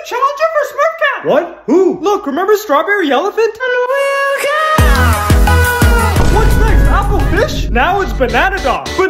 challenger for Smurf Cat. What? Who? Look, remember Strawberry Elephant? What's next? Apple Fish? Now it's Banana Dog.